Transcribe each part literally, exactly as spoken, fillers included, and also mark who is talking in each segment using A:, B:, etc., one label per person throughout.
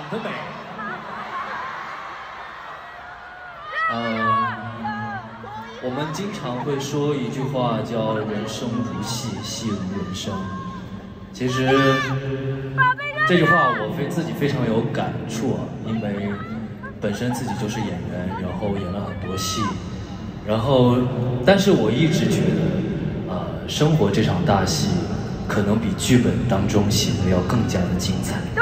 A: 的美。呃，我们经常会说一句话叫“人生如戏，戏如人生”。其实这句话我非自己非常有感触啊，因为本身自己就是演员，然后演了很多戏，然后但是我一直觉得，呃，生活这场大戏可能比剧本当中写的要更加的精彩。对。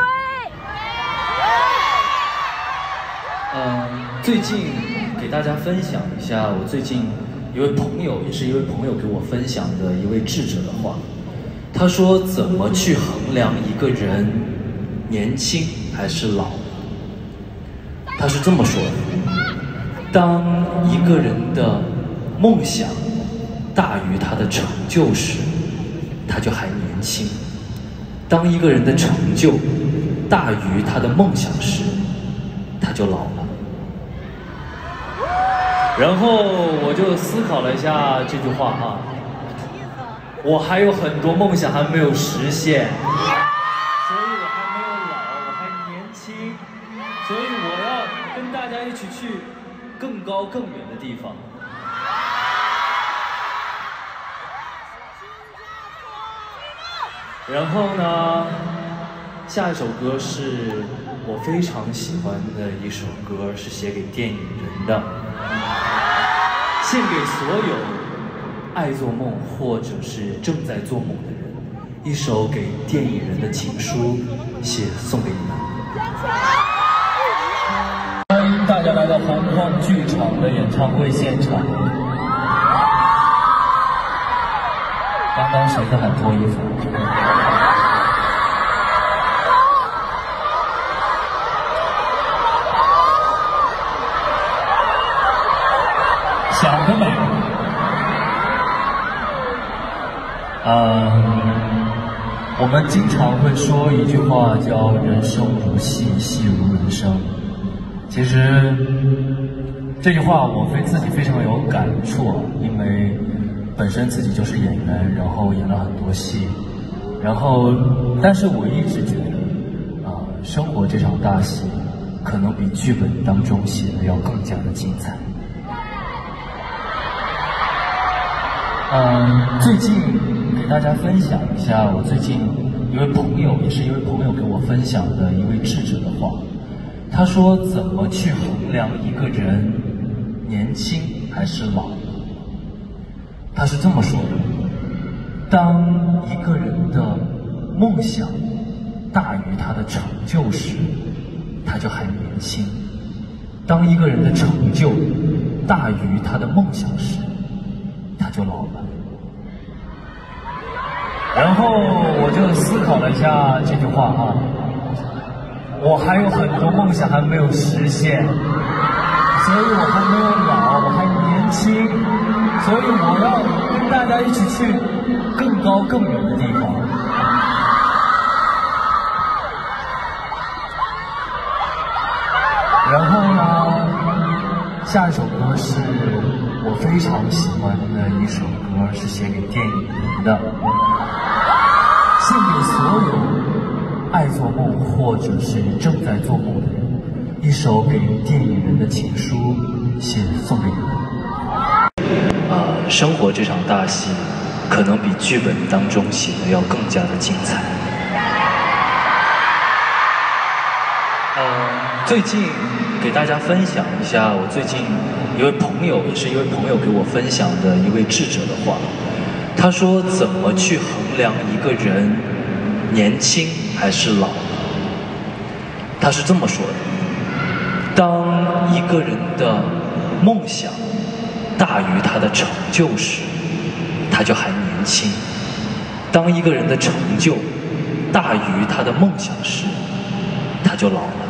A: 呃，最近给大家分享一下我最近一位朋友，也是一位朋友给我分享的一位智者的话。他说：“怎么去衡量一个人年轻还是老？”他是这么说的：当一个人的梦想大于他的成就时，他就还年轻；当一个人的成就大于他的梦想时，他就老了。然后我就思考了一下这句话啊。我还有很多梦想还没有实现，所以我还没有老，我还年轻，所以我要跟大家一起去更高更远的地方。然后呢，下一首歌是我非常喜欢的一首歌，是写给电影人的，献给所有爱做梦或者是正在做梦的人，一首给电影人的情书，写送给你们。欢迎大家来到红框剧场的演唱会现场。刚刚谁在喊脱衣服？想得美。呃，我们经常会说一句话叫“人生如戏，戏如人生”。其实这句话我非自己非常有感触啊，因为本身自己就是演员，然后演了很多戏，然后但是我一直觉得啊、呃，生活这场大戏可能比剧本当中写的要更加的精彩。嗯，最近给大家分享一下我最近一位朋友，也是一位朋友给我分享的一位智者的话。他说：“怎么去衡量一个人年轻还是老？”他是这么说的：当一个人的梦想大于他的成就时，他就还年轻；当一个人的成就大于他的梦想时，他就老了。然后我就思考了一下这句话啊，我还有很多梦想还没有实现，所以我还没有老，我还年轻，所以我要跟大家一起去更高更远的地方。然后呢，下一首歌是我非常喜欢的一首歌，是写给电影人的，献给所有爱做梦或者是正在做梦的人，一首给电影人的情书，写送给你们。呃，生活这场大戏可能比剧本当中写的要更加的精彩。呃，最近给大家分享一下我最近一位朋友，也是一位朋友给我分享的一位智者的话。他说：“怎么去衡量一个人年轻还是老？”他是这么说的：当一个人的梦想大于他的成就时，他就还年轻；当一个人的成就大于他的梦想时，他就老了。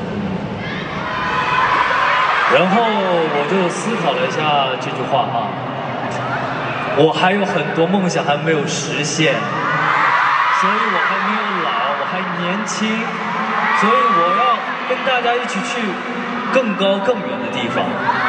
A: 然后我就思考了一下这句话啊，我还有很多梦想还没有实现，所以我还没有老，我还年轻，所以我要跟大家一起去更高更远的地方。